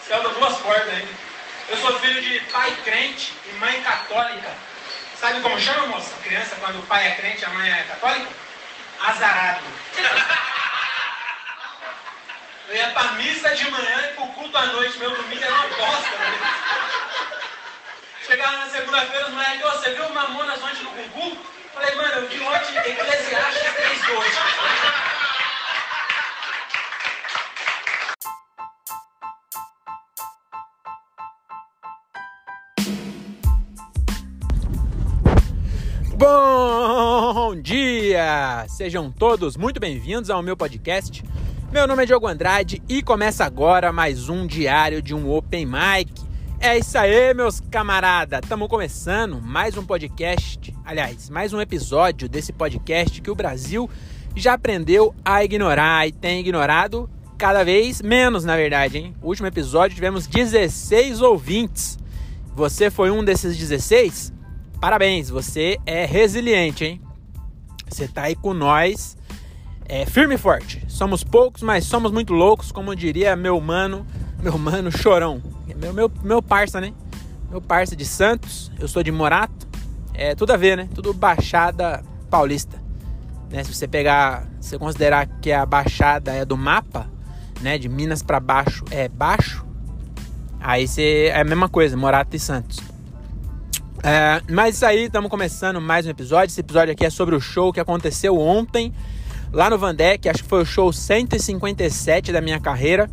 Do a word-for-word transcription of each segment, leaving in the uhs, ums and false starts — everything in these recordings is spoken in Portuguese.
céu dá duas portas ainda. Eu sou filho de pai crente e mãe católica. Sabe como chama, moça? A criança, quando o pai é crente e a mãe é católica? Azarado. Eu ia pra missa de manhã e pro culto à noite. Meu domingo era uma bosta, né? Chegava na segunda-feira, os moleques, oh, você viu Mamonas ontem no concurso? Falei, mano, eu vi ontem Eclesiastes três dois. Bom dia! Sejam todos muito bem-vindos ao meu podcast. Meu nome é Diogo Andrade e começa agora mais um diário de um Open Mic. É isso aí, meus camaradas! Estamos começando mais um podcast, aliás, mais um episódio desse podcast que o Brasil já aprendeu a ignorar e tem ignorado cada vez menos, na verdade, hein? No último episódio tivemos dezesseis ouvintes. Você foi um desses dezesseis? Parabéns, você é resiliente, hein? Você tá aí com nós, é, firme e forte. Somos poucos, mas somos muito loucos, como diria meu mano, meu mano Chorão. Meu, meu, meu parça, né? Meu parça de Santos, eu sou de Morato. É tudo a ver, né? Tudo Baixada Paulista. Né? Se você pegar, se você considerar que a Baixada é do mapa, né? De Minas pra baixo é baixo, aí você, é a mesma coisa, Morato e Santos. É, mas isso aí, estamos começando mais um episódio. Esse episódio aqui é sobre o show que aconteceu ontem lá no Vandeck. Acho que foi o show cento e cinquenta e sete da minha carreira.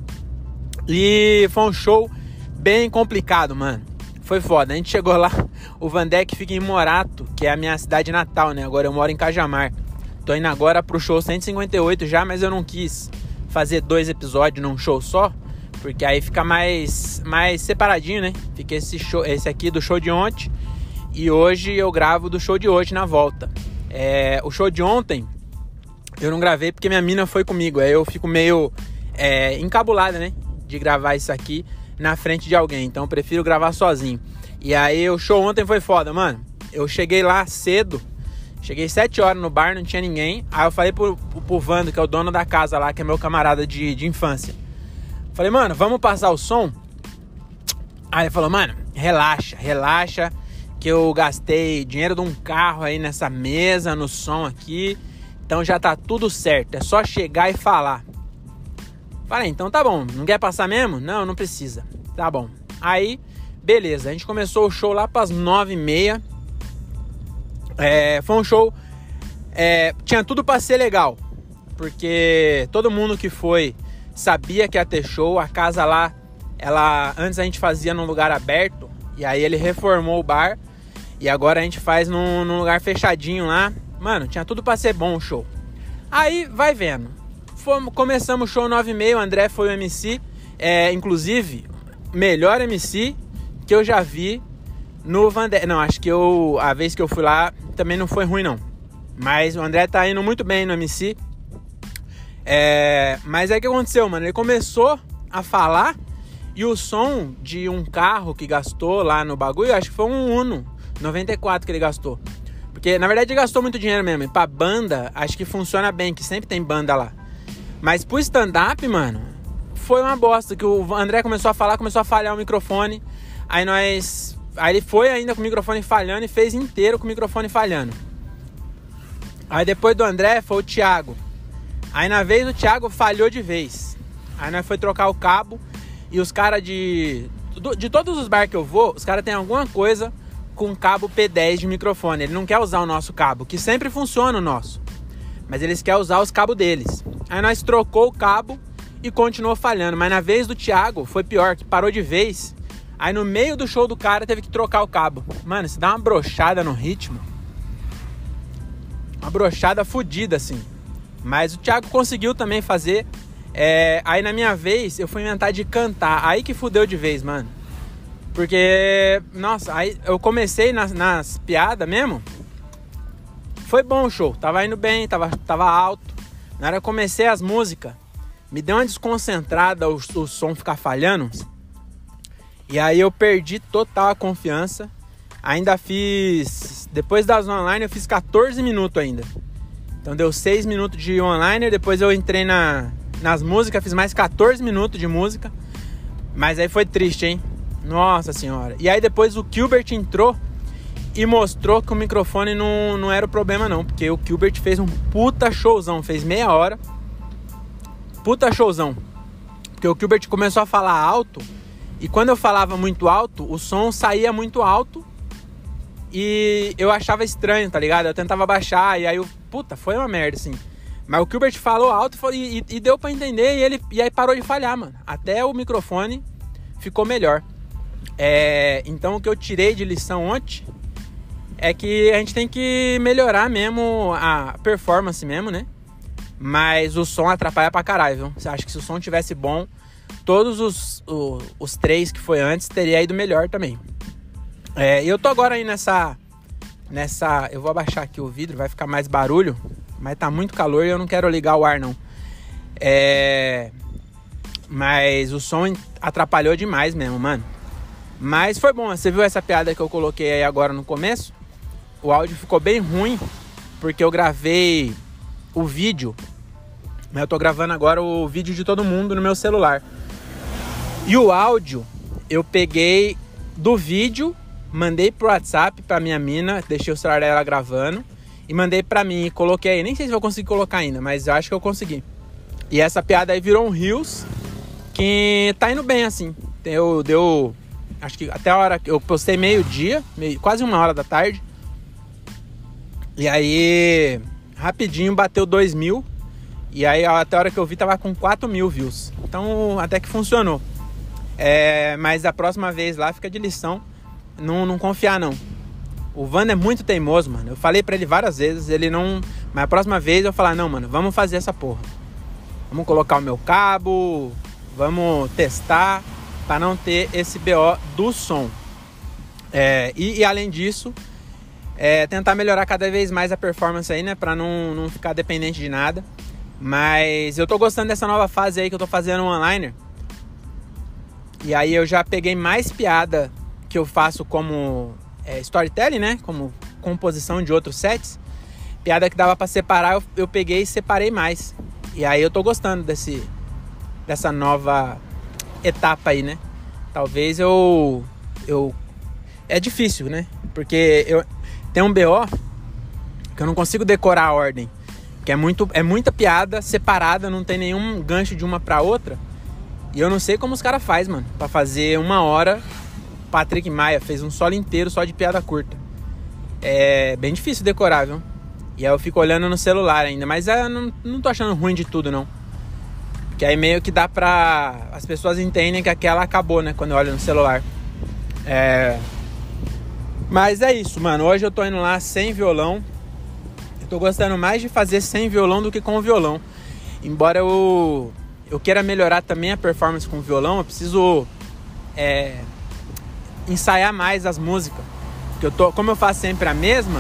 E foi um show bem complicado, mano. Foi foda, a gente chegou lá. O Vandeck fica em Morato, que é a minha cidade natal, né? Agora eu moro em Cajamar. Tô indo agora pro show cento e cinquenta e oito já, mas eu não quis fazer dois episódios num show só, porque aí fica mais, mais separadinho, né? Fica esse, show, esse aqui do show de ontem e hoje eu gravo do show de hoje na volta. É, o show de ontem eu não gravei porque minha mina foi comigo. Aí eu fico meio é, encabulado, né? De gravar isso aqui na frente de alguém. Então eu prefiro gravar sozinho. E aí o show ontem foi foda, mano. Eu cheguei lá cedo. Cheguei sete horas no bar, não tinha ninguém. Aí eu falei pro, pro, pro Vando, que é o dono da casa lá, que é meu camarada de, de infância. Falei, mano, vamos passar o som? Aí ele falou, mano, relaxa, relaxa, que eu gastei dinheiro de um carro aí nessa mesa, no som aqui. Então já tá tudo certo, é só chegar e falar. Falei, então tá bom, não quer passar mesmo? Não, não precisa, tá bom. Aí, beleza, a gente começou o show lá pras nove e meia. É, foi um show, é, tinha tudo pra ser legal, porque todo mundo que foi sabia que ia ter show. A casa lá, ela, antes a gente fazia num lugar aberto, e aí ele reformou o bar, e agora a gente faz num, num lugar fechadinho lá. Mano, tinha tudo pra ser bom o show. Aí, vai vendo. Fomos, começamos o show nove e meia, o André foi o M C. É, inclusive, melhor M C que eu já vi no Vandeck. Não, acho que eu, a vez que eu fui lá também não foi ruim, não. Mas o André tá indo muito bem no M C. É, mas aí o que aconteceu, mano? Ele começou a falar e o som de um carro que gastou lá no bagulho, acho que foi um Uno noventa e quatro que ele gastou. Porque, na verdade, ele gastou muito dinheiro mesmo. E pra banda, acho que funciona bem, que sempre tem banda lá. Mas pro stand-up, mano, foi uma bosta. Que o André começou a falar, começou a falhar o microfone. Aí nós... Aí ele foi ainda com o microfone falhando e fez inteiro com o microfone falhando. Aí depois do André foi o Thiago. Aí na vez do Thiago falhou de vez. Aí nós foi trocar o cabo. E os caras de... De todos os bar que eu vou, os caras têm alguma coisa com cabo P dez de microfone. Ele não quer usar o nosso cabo, que sempre funciona o nosso. Mas eles querem usar os cabos deles. Aí nós trocou o cabo e continuou falhando. Mas na vez do Thiago foi pior, que parou de vez. Aí no meio do show do cara teve que trocar o cabo. Mano, isso dá uma brochada no ritmo. Uma brochada fodida, assim. Mas o Thiago conseguiu também fazer. É... Aí na minha vez eu fui inventar de cantar. Aí que fudeu de vez, mano. Porque, nossa, aí eu comecei nas, nas piadas mesmo. Foi bom o show, tava indo bem, tava, tava alto. Na hora que eu comecei as músicas, me deu uma desconcentrada, o, o som ficar falhando. E aí eu perdi total a confiança. Ainda fiz, depois das online eu fiz catorze minutos ainda. Então deu seis minutos de online, depois eu entrei na, nas músicas, fiz mais catorze minutos de música. Mas aí foi triste, hein? Nossa senhora. E aí depois o Gilbert entrou e mostrou que o microfone não, não era o problema não. Porque o Gilbert fez um puta showzão. Fez meia hora. Puta showzão. Porque o Gilbert começou a falar alto. E quando eu falava muito alto, o som saía muito alto. E eu achava estranho, tá ligado? Eu tentava baixar e aí eu... Puta, foi uma merda, assim. Mas o Gilbert falou alto e, e, e deu pra entender. E, ele, e aí parou de falhar, mano. Até o microfone ficou melhor. É, então o que eu tirei de lição ontem é que a gente tem que melhorar mesmo a performance mesmo, né? Mas o som atrapalha pra caralho, viu? Você acha que se o som tivesse bom, todos os, os, os três que foi antes teria ido melhor também. É, eu tô agora aí nessa, nessa... Eu vou abaixar aqui o vidro, vai ficar mais barulho. Mas tá muito calor e eu não quero ligar o ar, não. É... Mas o som atrapalhou demais mesmo, mano. Mas foi bom. Você viu essa piada que eu coloquei aí agora no começo? O áudio ficou bem ruim, porque eu gravei o vídeo. Mas eu tô gravando agora o vídeo de todo mundo no meu celular. E o áudio, eu peguei do vídeo, mandei pro WhatsApp pra minha mina, deixei o celular dela gravando. E mandei pra mim e coloquei. Nem sei se vou conseguir colocar ainda, mas eu acho que eu consegui. E essa piada aí virou um Reels que tá indo bem, assim. Eu deu... Acho que até a hora que eu postei meio-dia, meio, quase uma hora da tarde. E aí, rapidinho bateu dois mil. E aí, até a hora que eu vi, tava com quatro mil views. Então, até que funcionou. É, mas a próxima vez lá fica de lição. Não, não confiar, não. O Vando é muito teimoso, mano. Eu falei pra ele várias vezes, ele não... Mas a próxima vez eu falar, não, mano, vamos fazer essa porra. Vamos colocar o meu cabo, vamos testar, pra não ter esse B O do som. É, e, e além disso, é, tentar melhorar cada vez mais a performance aí, né? Pra não, não ficar dependente de nada. Mas eu tô gostando dessa nova fase aí que eu tô fazendo um onliner. E aí eu já peguei mais piada que eu faço como... É, storytelling, né? Como composição de outros sets. Piada que dava pra separar, eu, eu peguei e separei mais. E aí eu tô gostando desse, dessa nova etapa aí, né? Talvez eu... eu é difícil, né? Porque eu, tem um B O que eu não consigo decorar a ordem. Que é, muito, é muita piada separada, não tem nenhum gancho de uma pra outra. E eu não sei como os caras fazem, mano. Pra fazer uma hora... Patrick Maia fez um solo inteiro só de piada curta. É bem difícil decorar, viu? E aí eu fico olhando no celular ainda. Mas eu não, não tô achando ruim de tudo, não. Porque aí meio que dá pra... As pessoas entendem que aquela acabou, né? Quando eu olho no celular. É... Mas é isso, mano. Hoje eu tô indo lá sem violão. Eu tô gostando mais de fazer sem violão do que com violão. Embora eu, eu queira melhorar também a performance com violão, eu preciso... É... ensaiar mais as músicas. Porque eu tô, como eu faço sempre a mesma.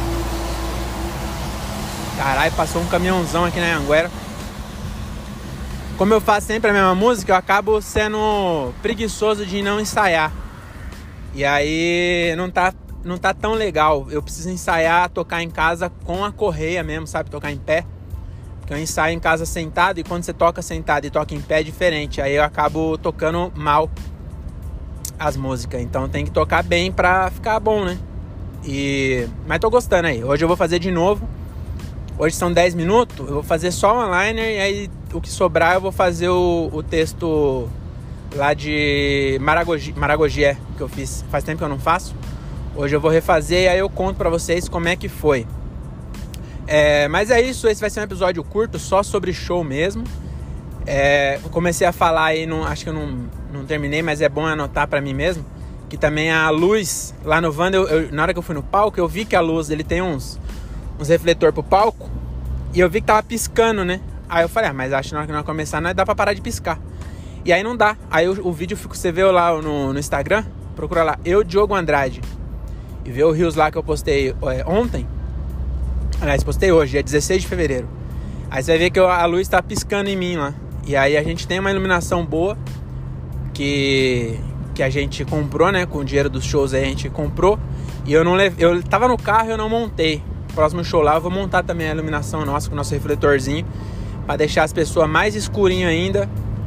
Caralho, passou um caminhãozão aqui na Anguera. Como eu faço sempre a mesma música, eu acabo sendo preguiçoso de não ensaiar. E aí não tá, não tá tão legal. Eu preciso ensaiar, tocar em casa com a correia mesmo, sabe? Tocar em pé. Porque eu ensaio em casa sentado, e quando você toca sentado e toca em pé é diferente. Aí eu acabo tocando mal as músicas, então tem que tocar bem pra ficar bom, né? E... Mas tô gostando aí. Hoje eu vou fazer de novo. Hoje são dez minutos. Eu vou fazer só o onliner. E aí o que sobrar eu vou fazer o, o texto lá de Maragogi, Maragogi é, que eu fiz. Faz tempo que eu não faço. Hoje eu vou refazer e aí eu conto pra vocês como é que foi. É, mas é isso. Esse vai ser um episódio curto, só sobre show mesmo. É, eu comecei a falar aí, não, acho que eu não, não terminei, mas é bom anotar pra mim mesmo, que também a luz lá no Vando, eu, eu, na hora que eu fui no palco, eu vi que a luz, ele tem uns, uns refletores pro palco, e eu vi que tava piscando, né? Aí eu falei, ah, mas acho que na hora que nós começar, não dá pra parar de piscar. E aí não dá. Aí o, o vídeo, você vê lá no, no Instagram, procura lá, eu, Diogo Andrade, e vê o Reels lá que eu postei é, ontem. Aliás, postei hoje, é dezesseis de fevereiro. Aí você vai ver que a luz tá piscando em mim lá. E aí a gente tem uma iluminação boa que, que a gente comprou, né? Com o dinheiro dos shows aí a gente comprou. E eu não levei, eu tava no carro e eu não montei. Próximo show lá eu vou montar também a iluminação nossa com o nosso refletorzinho, pra deixar as pessoas mais escurinho ainda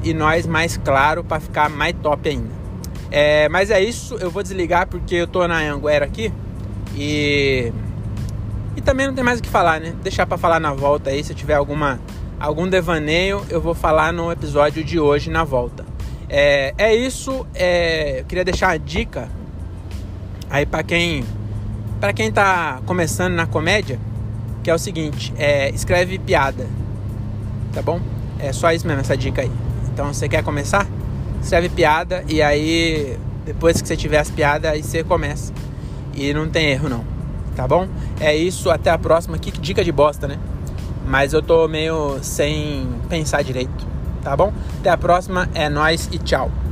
e nós mais claro para ficar mais top ainda. É, mas é isso, eu vou desligar porque eu tô na Anhanguera aqui e e também não tem mais o que falar, né? Deixar para falar na volta aí, se tiver alguma algum devaneio, eu vou falar no episódio de hoje na volta. É, é isso, é, eu queria deixar uma dica aí para quem para quem tá começando na comédia, que é o seguinte, é, escreve piada, tá bom? É só isso mesmo, essa dica aí. Então, você quer começar? Escreve piada e aí, depois que você tiver as piadas, aí você começa. E não tem erro, não. Tá bom? É isso, até a próxima. Que dica de bosta, né? Mas eu tô meio sem pensar direito. Tá bom? Até a próxima, é nóis e tchau.